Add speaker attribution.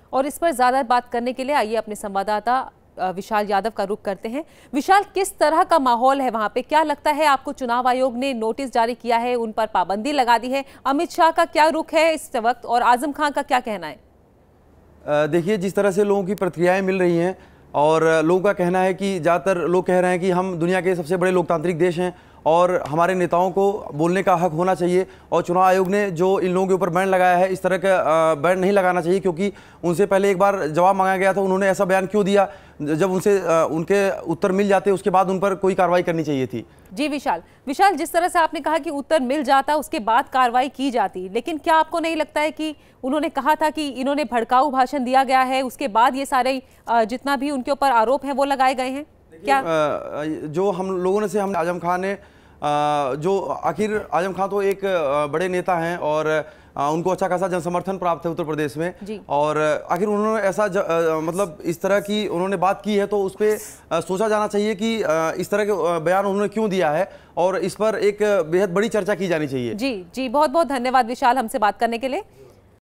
Speaker 1: और इस पर ज्यादा बात करने के लिए आइए अपने संवाददाता विशाल यादव का रुख करते हैं। विशाल, किस तरह का माहौल है वहां पे? क्या लगता है आपको चुनाव आयोग ने नोटिस जारी किया है, उन पर पाबंदी लगा दी है? अमित शाह का क्या रुख है इस वक्त और आजम खान का क्या कहना है?
Speaker 2: देखिए, जिस तरह से लोगों की प्रतिक्रियाएं मिल रही हैं और लोगों का कहना है कि ज़्यादातर लोग कह रहे हैं कि हम दुनिया के सबसे बड़े लोकतांत्रिक देश हैं और हमारे नेताओं को बोलने का हक होना चाहिए, और चुनाव आयोग ने जो इन लोगों के ऊपर बैन लगाया है, इस तरह का बैन नहीं लगाना चाहिए, क्योंकि उनसे पहले एक बार जवाब मांगा गया था, उन्होंने ऐसा बयान क्यों दिया? जब उनसे उनके उत्तर मिल जाते उसके बाद उन पर कोई कार्रवाई करनी चाहिए थी।
Speaker 1: जी विशाल, जिस तरह से आपने कहा कि उत्तर मिल जाता उसके बाद कार्रवाई की जाती, लेकिन क्या आपको नहीं लगता है कि उन्होंने कहा था कि इन्होंने भड़काऊ भाषण दिया गया है, उसके बाद ये सारे जितना भी उनके ऊपर आरोप हैं वो लगाए गए हैं? क्या
Speaker 2: जो हम लोगों ने से हम आजम खान ने जो आखिर आजम खान तो एक बड़े नेता हैं और उनको अच्छा खासा जनसमर्थन प्राप्त है उत्तर प्रदेश में, और आखिर उन्होंने ऐसा मतलब इस तरह की उन्होंने बात की है तो उस पर सोचा जाना चाहिए कि इस तरह के बयान उन्होंने क्यों दिया है, और इस पर एक बेहद बड़ी चर्चा की जानी चाहिए।
Speaker 1: जी, बहुत बहुत धन्यवाद विशाल हमसे बात करने के लिए।